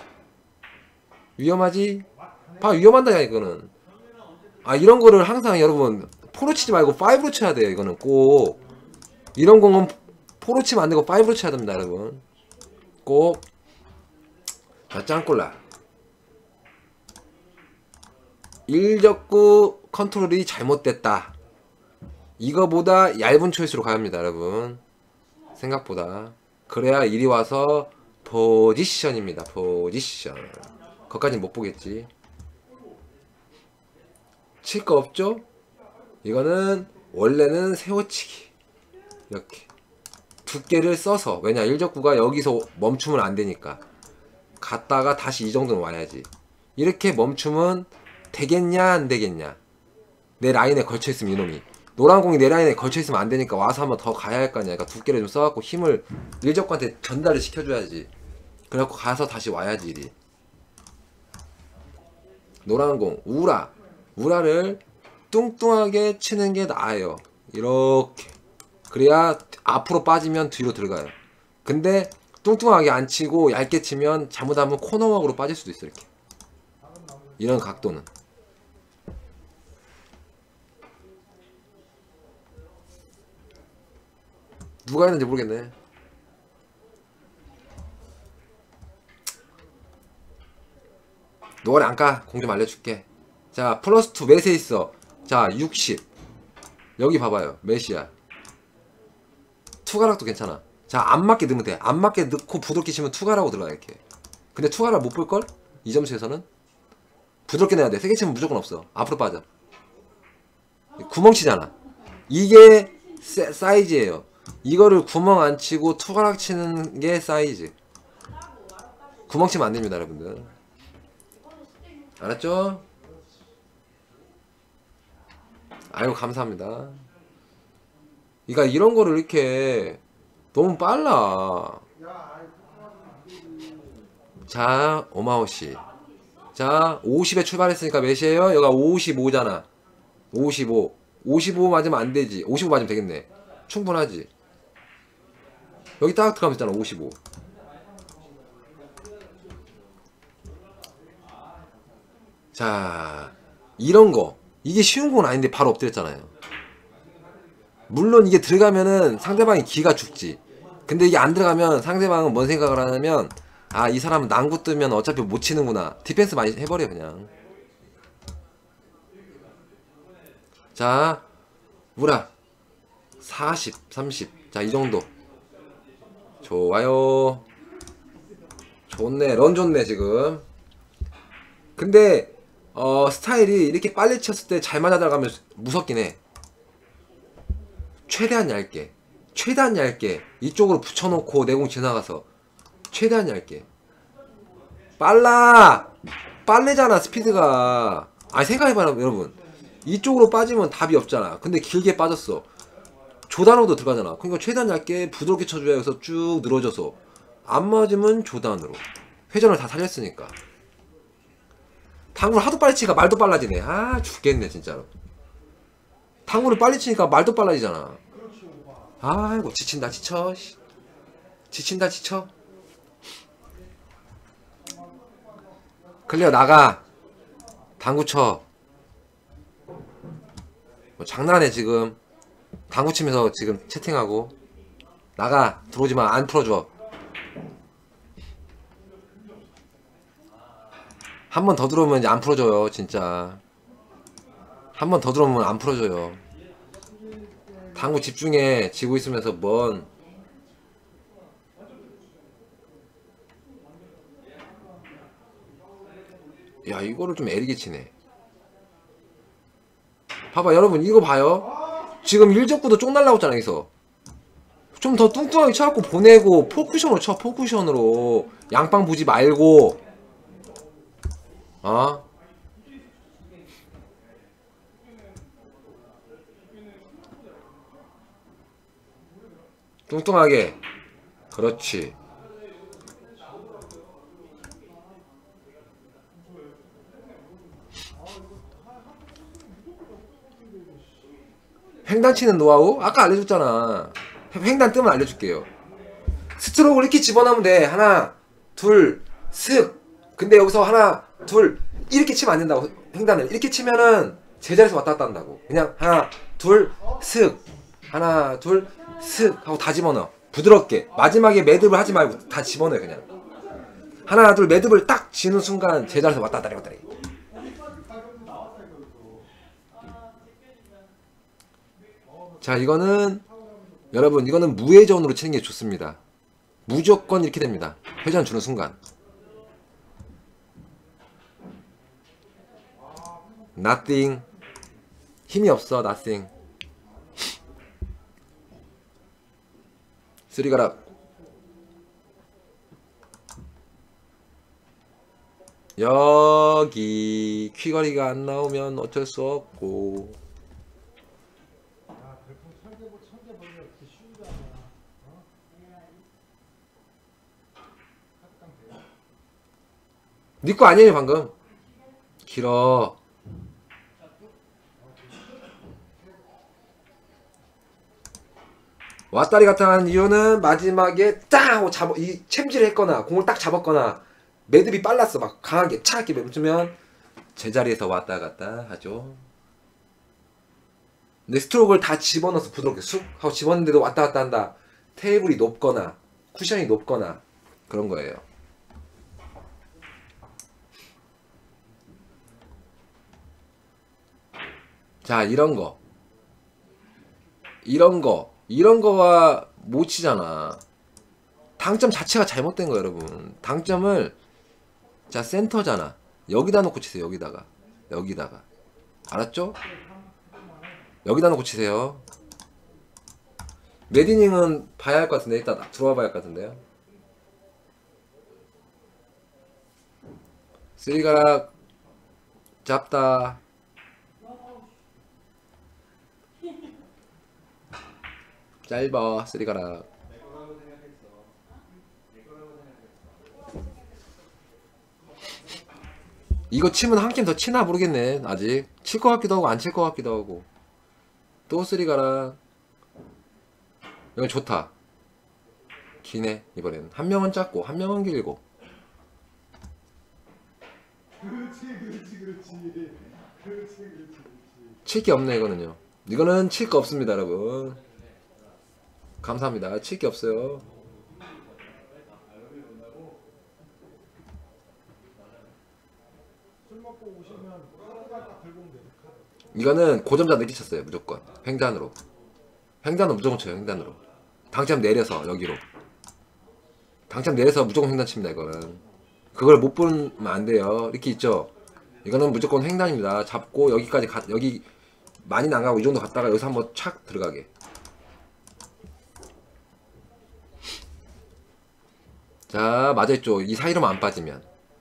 위험하지? 위험한다 야 이거는. 이런 거를 항상 여러분 포로 치지 말고 5로 쳐야 돼요. 이거는 꼭 이런 공은 포로 치면 안 되고 5로 쳐야 됩니다, 여러분. 꼭. 자, 짱꼴라. 일적구 컨트롤이 잘못됐다. 이거보다 얇은 초이스로 가야 합니다, 여러분. 생각보다. 그래야 이리 와서 포지션입니다. 포지션. 거기까지는 못 보겠지. 칠 거 없죠? 이거는 원래는 세워치기. 이렇게 두께를 써서. 왜냐, 일적구가 여기서 멈추면 안 되니까. 갔다가 다시 이 정도는 와야지. 이렇게 멈추면 되겠냐 안 되겠냐. 내 라인에 걸쳐있으면 이놈이 노란 공이 내 라인에 걸쳐있으면 안 되니까 와서 한번 더 가야 할 거 아니야. 그러니까 두께를 좀 써갖고 힘을 일적한테 전달을 시켜줘야지. 그래갖고 가서 다시 와야지 일이. 노란 공 우라를 뚱뚱하게 치는 게 나아요. 이렇게. 그래야 앞으로 빠지면 뒤로 들어가요. 근데 뚱뚱하게 안 치고 얇게 치면 잘못하면 코너웍으로 빠질 수도 있어. 이렇게. 이런 각도는. 누가 했는지 모르겠네. 노가리 안 까. 공 좀 알려줄게. 자, 플러스2 몇에 있어? 자, 60. 여기 봐봐요. 몇이야? 투가락도 괜찮아. 자, 안 맞게 넣으면 돼. 안 맞게 넣고 부드럽게 치면 투가라고 들어가, 이렇게. 근데 투가락 못 볼걸? 이 점수에서는? 부드럽게 내야 돼. 세게 치면 무조건 없어. 앞으로 빠져. 구멍 치잖아. 이게 사이즈예요. 이거를 구멍 안 치고 투가락 치는 게 사이즈. 구멍 치면 안 됩니다, 여러분들. 알았죠? 아이고, 감사합니다. 그러니까 이런 거를 이렇게 너무 빨라. 자, 오마오씨. 자, 50에 출발했으니까 몇이에요? 여기가 55잖아. 55. 55 맞으면 안 되지. 55 맞으면 되겠네. 충분하지. 여기 딱 들어가면 있잖아. 55. 자, 이런 거. 이게 쉬운 건 아닌데 바로 엎드렸잖아요. 물론 이게 들어가면은 상대방이 기가 죽지. 근데 이게 안 들어가면 상대방은 뭔 생각을 하냐면, 아, 이 사람은 난구 뜨면 어차피 못 치는구나. 디펜스 많이 해버려, 그냥. 자, 우라. 40, 30. 자, 이 정도. 좋아요. 좋네. 런 좋네, 지금. 근데, 스타일이 이렇게 빨리 쳤을 때 잘 맞아 들어가면 무섭긴 해. 최대한 얇게. 최대한 얇게. 이쪽으로 붙여놓고 내공 지나가서. 최대한 얇게. 빨라! 빨래잖아, 스피드가. 아니, 생각해봐라, 여러분. 이쪽으로 빠지면 답이 없잖아. 근데 길게 빠졌어. 조단으로도 들어가잖아. 그러니까 최대한 얇게 부드럽게 쳐줘야 해서 쭉 늘어져서. 안 맞으면 조단으로. 회전을 다 살렸으니까. 당구를 하도 빨리 치니까 말도 빨라지네. 아, 죽겠네, 진짜로. 당구를 빨리 치니까 말도 빨라지잖아. 아이고, 지친다, 지쳐. 지친다, 지쳐. 클리어 나가. 당구 쳐. 뭐 장난해, 지금. 당구 치면서 지금 채팅하고. 나가. 들어오지마. 안 풀어줘. 한 번 더 들어오면 이제 안 풀어줘요, 진짜. 한 번 더 들어오면 안 풀어줘요. 당구 집중해. 지고 있으면서 뭔. 야, 이거를 좀 애리게 치네. 봐봐, 여러분, 이거 봐요. 지금 일적구도 쪽 날라왔잖아, 여기서. 좀 더 뚱뚱하게 쳐갖고 보내고, 포쿠션으로 쳐, 포쿠션으로. 양빵 보지 말고. 어? 뚱뚱하게. 그렇지. 횡단 치는 노하우? 아까 알려줬잖아. 횡단 뜨면 알려줄게요. 스트로크를 이렇게 집어넣으면 돼. 하나, 둘, 슥. 근데 여기서 하나, 둘, 이렇게 치면 안 된다고. 횡단을 이렇게 치면은 제자리에서 왔다 갔다 한다고. 그냥 하나, 둘, 슥. 하나, 둘, 슥 하고 다 집어넣어. 부드럽게. 마지막에 매듭을 하지 말고 다 집어넣어, 그냥. 하나, 둘, 매듭을 딱 지는 순간 제자리에서 왔다 갔다 왔다 갔다. 자, 이거는 여러분, 이거는 무회전으로 치는 게 좋습니다. 무조건 이렇게 됩니다. 회전 주는 순간. nothing. 힘이 없어, nothing. 쓰리가락. 여기 퀴거리가 안 나오면 어쩔 수 없고. 니 거 아니에요 방금. 길어. 왔다리 갔다 하는 이유는 마지막에 딱 하고 이 챔질을 했거나 공을 딱 잡았거나 매듭이 빨랐어. 막 강하게 차갑게 멈추면 제자리에서 왔다 갔다 하죠. 근데 스트로크를 다 집어넣어서 부드럽게 쑥 하고 집었는데도 왔다 갔다 한다. 테이블이 높거나 쿠션이 높거나 그런 거예요. 자, 이런 거가 못 치잖아. 당점 자체가 잘못된 거예요, 여러분. 당점을, 자, 센터잖아. 여기다 놓고 치세요, 여기다가. 알았죠? 여기다 놓고 치세요. 매디닝은 봐야 할 것 같은데, 일단 들어와 봐야 할 것 같은데요. 쓰리가락, 잡다. 짧아, 쓰리가락. 이거 치면 한 게임 더 치나 모르겠네. 아직 칠 것 같기도 하고 안 칠 것 같기도 하고. 또 쓰리가락. 이건 좋다. 기네. 이번엔 한 명은 짧고 한 명은 길고. 칠 게 없네. 이거는 칠 거 없습니다, 여러분. 감사합니다. 칠 게 없어요. 이거는 고점자 늦게 쳤어요. 무조건 횡단으로 무조건 쳐요. 횡단으로 당점 내려서 여기로 당점 내려서 무조건 횡단 칩니다. 이거는 그걸 못 보면 안 돼요. 이렇게 있죠. 이거는 무조건 횡단입니다. 잡고 여기까지 여기 많이는 안 가고 이 정도 갔다가 여기서 한번 착 들어가게. 자, 맞아있죠. 이 사이로만 안 빠지면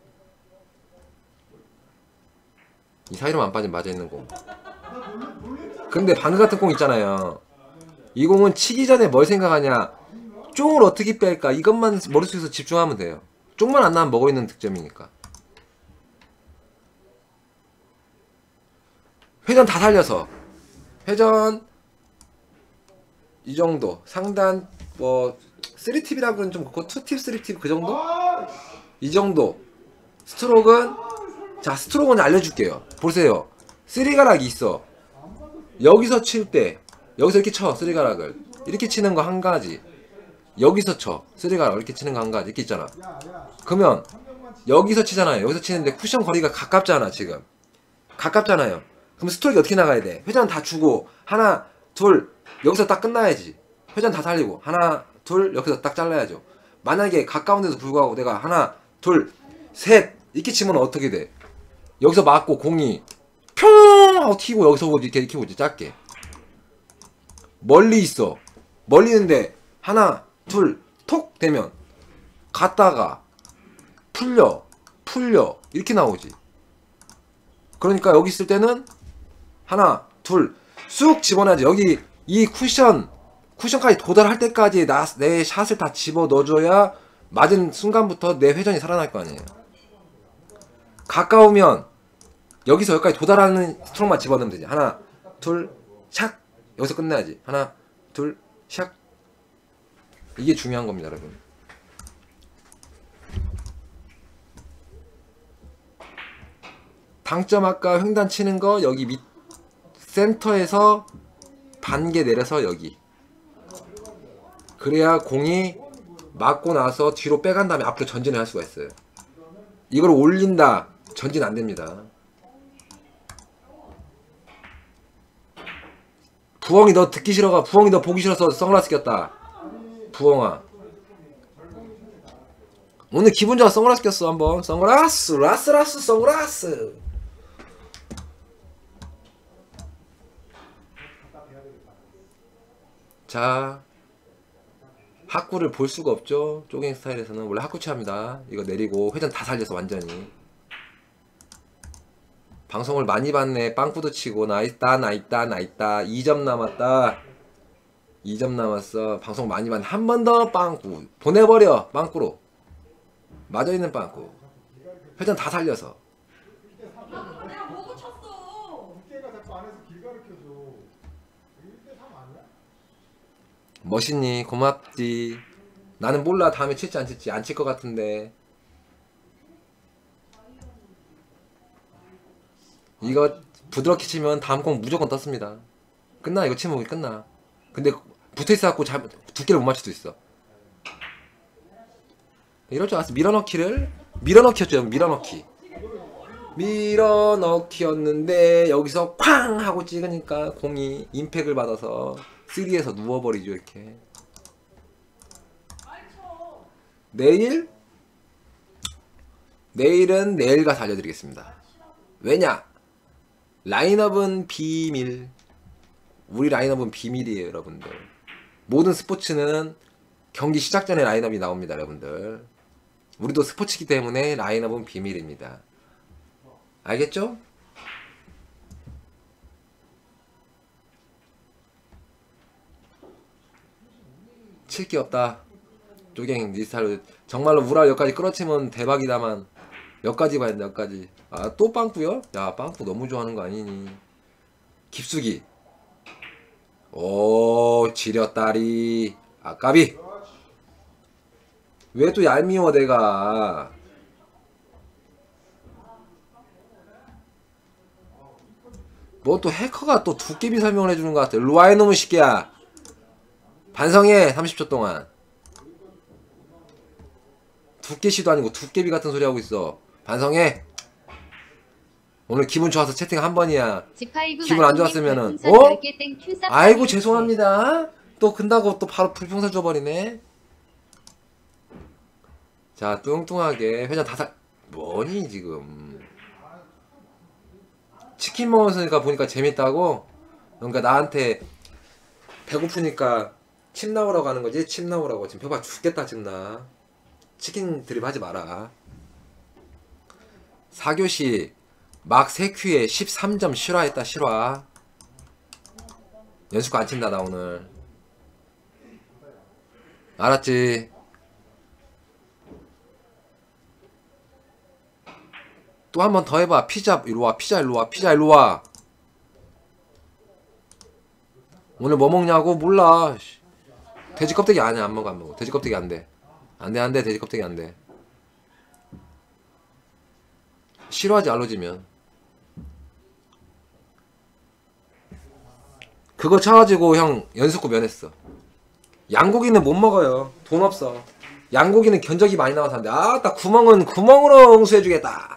맞아있는 공. 근데 방금 같은 공 있잖아요. 이 공은 치기 전에 뭘 생각하냐, 쪽을 어떻게 뺄까, 이것만 머릿속에서 집중하면 돼요. 쪽만 안 나면 먹어있는 득점이니까. 회전 다 살려서 회전 이 정도 상단 뭐 3팁이라 그러면 좀 그렇고 2팁 3팁 그 정도? 이 정도. 스트로크는 알려줄게요. 보세요. 쓰리가락이 있어. 여기서 칠 때 여기서 이렇게 쳐. 쓰리가락을 이렇게 치는 거 한 가지. 여기서 쳐. 쓰리가락 이렇게 치는 거 한 가지. 이렇게 있잖아. 그러면 여기서 치잖아요. 여기서 치는데 쿠션 거리가 가깝잖아. 지금 가깝잖아요. 그럼 스트로크 어떻게 나가야 돼? 회전 다 주고 하나 둘 여기서 딱 끝나야지. 회전 다 살리고 하나 둘 여기서 딱 잘라야죠. 만약에 가까운데도 불구하고 내가 하나 둘 셋 이렇게 치면 어떻게 돼? 여기서 맞고 공이 평 하고 튀고 여기서 이렇게 오지. 짧게 멀리 있어. 멀리 있는데 하나 둘 톡 되면 갔다가 풀려 이렇게 나오지. 그러니까 여기 있을 때는 하나 둘 쑥 집어넣어야지. 여기 이 쿠션까지 도달할 때까지 내 샷을 다 집어 넣어줘야 맞은 순간부터 내 회전이 살아날 거 아니에요. 가까우면 여기서 여기까지 도달하는 스트로크만 집어넣으면 되지. 하나 둘 샥 여기서 끝내야지. 하나 둘 샥. 이게 중요한 겁니다, 여러분. 당점 아까 횡단 치는 거 여기 밑 센터에서 반개 내려서 여기. 그래야 공이 맞고 나서 뒤로 빼간 다음에 앞으로 전진을 할 수가 있어요. 이걸 올린다. 전진 안 됩니다. 부엉이 너 듣기 싫어가. 부엉이 너 보기 싫어서 선글라스 꼈다. 부엉아. 오늘 기분 좋아 선글라스 꼈어 한번. 선글라스 라스라스 선글라스. 자, 하쿠를 볼 수가 없죠. 조깅 스타일에서는 원래 하쿠 취합니다. 이거 내리고 회전 다 살려서 완전히. 방송을 많이 봤네. 빵꾸도 치고 나 있다 2점 남았다. 2점 남았어. 방송 많이 봤네. 한 번 더 빵꾸 보내버려. 빵꾸로 맞아있는 빵꾸. 회전 다 살려서. 내가 뭐고 쳤어. 국회가 자꾸 안에서 길 가르쳐줘. 1대3 아니야? 멋있니? 고맙지. 나는 몰라. 다음에 칠지 안 칠지. 안 칠 것 같은데. 이거 부드럽게 치면 다음 공 무조건 떴습니다. 끝나. 이거 치면 끝나. 근데 붙어있어갖고 두께를 못 맞출 수도 있어. 이럴 줄 알았어. 밀어넣기였죠. 밀어넣기였는데 여기서 쾅 하고 찍으니까 공이 임팩을 받아서 3에서 누워버리죠. 이렇게. 내일은 내일 가서 알려드리겠습니다. 왜냐? 라인업은 비밀. 우리 라인업은 비밀이에요, 여러분들. 모든 스포츠는 경기 시작 전에 라인업이 나옵니다, 여러분들. 우리도 스포츠이기 때문에 라인업은 비밀입니다. 알겠죠? 칠 게 없다. 조갱 니스타로 정말로 우랄 여기까지 끌어치면 대박이다만 여기까지 봐야 된다. 여기까지. 아, 또 빵꾸요? 야, 빵꾸 너무 좋아하는 거 아니니? 깊숙이. 오, 지렸다리. 아, 까비. 왜 또 얄미워 내가. 뭐 또 해커가 또 두께비 설명을 해주는 것 같아. 일로와 이놈의 새끼야. 반성해. 30초 동안. 두께씨도 아니고 두께비 같은 소리 하고 있어. 반성해. 오늘 기분 좋아서 채팅 한 번이야. 기분 안 좋았으면은 어? 아이고 죄송합니다. 또 근다고 또 바로 불평사 줘버리네. 자, 뚱뚱하게 회전 다살. 뭐니 지금. 치킨 먹었으니까 보니까 재밌다고. 그러니까 나한테 배고프니까 침 나오라고 하는 거지. 침 나오라고. 지금 배고파 죽겠다 지금 나. 치킨 드립 하지 마라. 4교시 막 3큐에 13점 실화했다. 실화. 연습 안 친다 나 오늘. 알았지? 또 한 번 더 해봐. 피자 일로와. 피자 일로와. 피자 일로와. 오늘 뭐 먹냐고? 몰라. 돼지 껍데기 아니야. 안 먹어 안 먹어. 돼지 껍데기 안돼. 안돼 안돼. 돼지 껍데기 안돼. 싫어하지 알러지면. 그거 쳐가지고 형 연습구 면했어. 양고기는 못 먹어요. 돈 없어. 양고기는 견적이 많이 나와서 안돼. 아따 구멍은 구멍으로 응수해주겠다.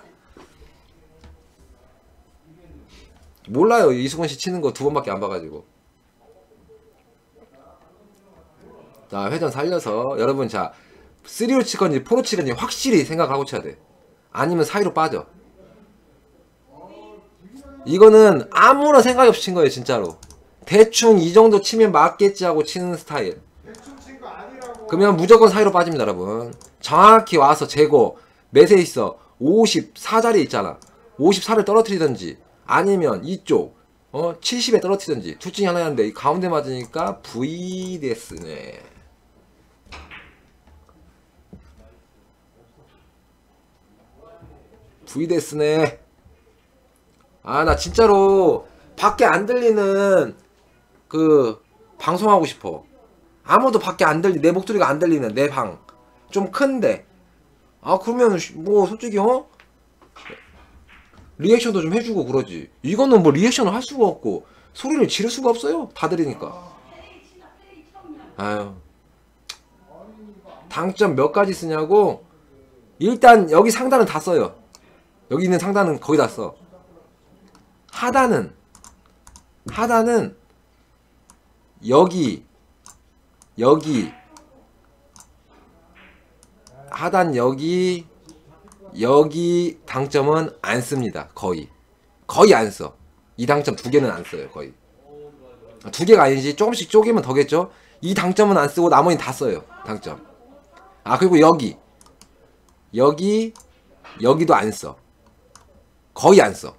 몰라요. 이수건씨 치는 거 2번밖에 안 봐가지고. 자, 회전 살려서 여러분 자 3로 치건지 4로 치건지 확실히 생각하고 쳐야 돼. 아니면 사이로 빠져. 이거는 아무런 생각이 없이 친 거예요. 진짜로. 대충 이 정도 치면 맞겠지 하고 치는 스타일. 대충 친 거 아니라고. 그러면 무조건 사이로 빠집니다. 여러분. 정확히 와서 재고 몇에 있어. 54자리 있잖아. 54를 떨어뜨리든지 아니면 이쪽 70에 떨어뜨리든지 둘 중에 하나였는데 이 가운데 맞으니까 V 데스네. V 데스네. 아, 나 진짜로 밖에 안 들리는 그 방송하고 싶어. 아무도 밖에 안 들리, 내 목소리가 안 들리는 내 방 좀 큰데. 아, 그러면 뭐 솔직히 리액션도 좀 해주고 그러지. 이거는 뭐 리액션을 할 수가 없고 소리를 지를 수가 없어요. 다 들으니까. 아유. 당점 몇 가지 쓰냐고. 일단 여기 상단은 다 써요. 여기 있는 상단은 거의 다 써. 하단은 여기 하단 여기 당점은 안 씁니다. 거의 안 써. 이 당점 2개는 안 써요. 거의 2개가 아니지 조금씩 쪼개면 더겠죠. 이 당점은 안 쓰고 나머지는 다 써요. 당점. 아, 그리고 여기도 안 써. 거의 안 써.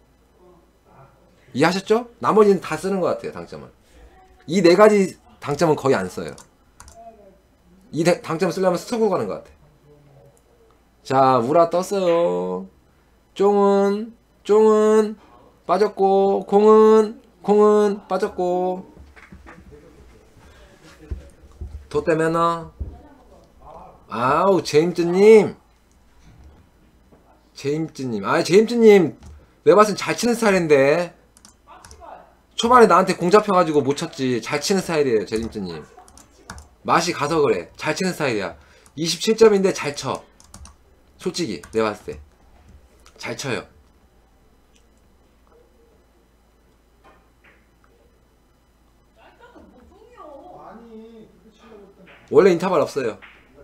이해하셨죠? 나머지는 다 쓰는 것 같아요. 당점은. 이 4가지 당점은 거의 안 써요. 이 당점을 쓰려면 스톱으로 가는 것 같아. 자, 우라 떴어요. 쫑은 빠졌고, 공은 빠졌고. 도 때문에 아우, 제임스님. 아, 제임스님. 내가 봤을 땐 잘 치는 스타일인데. 초반에 나한테 공 잡혀가지고 못 쳤지. 잘 치는 스타일이에요, 제임스님. 맛이 가서 그래. 잘 치는 스타일이야. 27점인데 잘 쳐. 솔직히 내가 봤을 때 잘 쳐요. 아니 그렇게 치려고 했더니 원래 인터벌 없어요.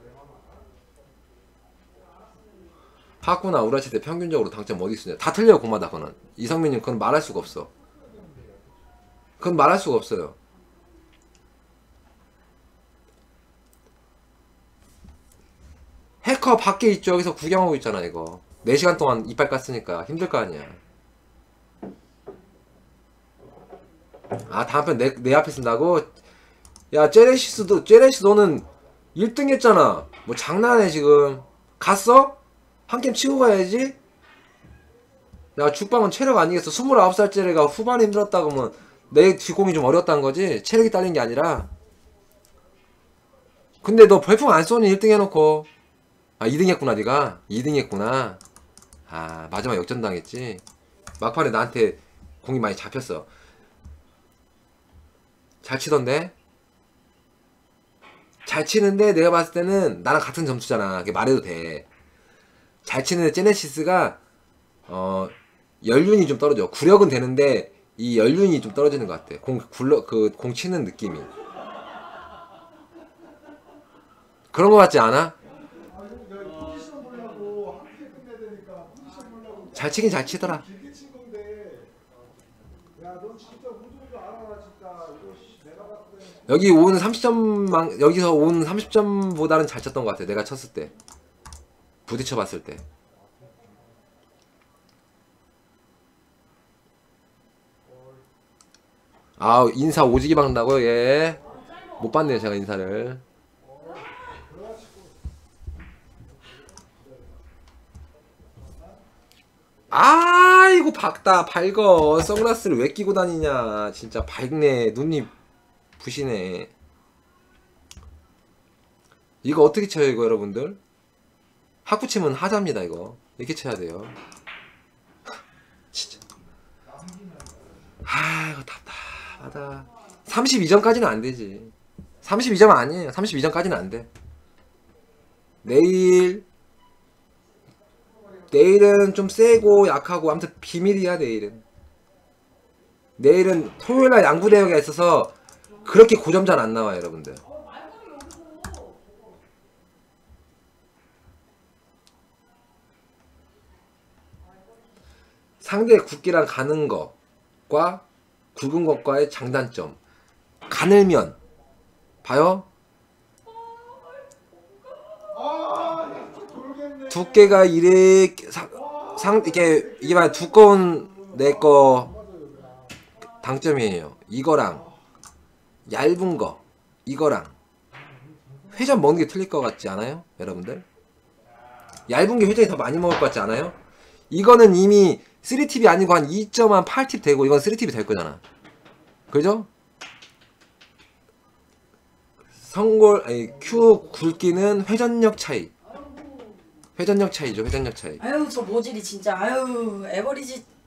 하쿠나 우라치 때 평균적으로 당점 어디 있으냐. 다 틀려요. 고마다. 그거는 이성민님 그건 말할 수가 없어. 그건 말할 수가 없어요. 해커 밖에 있죠. 여기서 구경하고 있잖아. 이거 4시간 동안 이빨 깠으니까 힘들 거 아니야. 아, 다음편 내 앞에 쓴다고? 야, 제레시스 너는 1등 했잖아. 뭐 장난해 지금. 갔어? 한 게임 치고 가야지. 야, 죽방은 체력 아니겠어. 29살짜리가 후반에 힘들었다고 하면 내 뒷공이 좀 어려웠다는 거지. 체력이 딸린 게 아니라. 근데 너 별풍 안 쏘니 1등 해놓고. 아, 2등 했구나 니가. 2등 했구나. 아, 마지막 역전당했지. 막판에 나한테 공이 많이 잡혔어. 잘 치던데? 잘 치는데 내가 봤을 때는 나랑 같은 점수잖아. 그게 말해도 돼. 잘 치는데 제네시스가 연륜이 좀 떨어져. 구력은 되는데 이 연륜이 좀 떨어지는 것 같아. 공 치는 느낌이. 그런 거 같지 않아? 포지션 보려고 함께 끝내야 되니까 포지션 보려고 잘 치긴 잘 치더라. 길게 친 건데 야넌 진짜 우주를 알아라 진짜 이거 내가 봤을 때는 여기 오는 30점 여기서 오는 30점보다는 잘 쳤던 것 같아. 내가 쳤을 때. 부딪혀 봤을 때. 아, 인사 오지게 박는다고요? 예. 못 봤네요, 제가 인사를. 아, 이거 밝다, 밝어. 선글라스를 왜 끼고 다니냐. 진짜 밝네. 눈이 부시네. 이거 어떻게 쳐요, 이거 여러분들? 하쿠 치면 하자입니다, 이거. 이렇게 쳐야 돼요. 진짜. 아, 이거 답답하다. 32점까지는 안 되지. 32점 아니에요. 32점까지는 안 돼. 내일은 좀 세고 약하고 아무튼 비밀이야. 내일은 토요일날 양구대회가 있어서 그렇게 고점잘 안 나와요, 여러분들. 상대 굵기랑 가는 것과 굵은 것과의 장단점. 가늘면 봐요. 두께가 이렇게 이게 막 두꺼운 내 거 당점이에요. 이거랑 얇은 거 이거랑 회전 먹는 게 틀릴 것 같지 않아요, 여러분들? 얇은 게 회전이 더 많이 먹을 것 같지 않아요? 이거는 이미 3팁이 아니고 한 2.8팁 되고 이건 3팁이 될 거잖아. 그죠? 큐 굵기는 회전력 차이. 회전력 차이죠, 회전력 차이. 아유 저 모질이 진짜 아유 에버리지